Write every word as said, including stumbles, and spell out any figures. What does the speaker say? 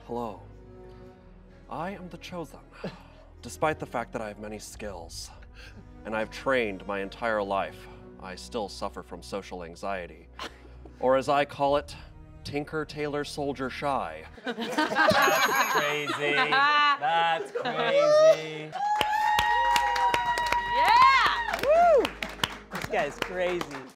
Hello. I am the chosen. Despite the fact that I have many skills, and I've trained my entire life, I still suffer from social anxiety. Or as I call it, Tinker Tailor Soldier Shy. That's crazy. That's crazy. Yeah! Woo! This guy's crazy.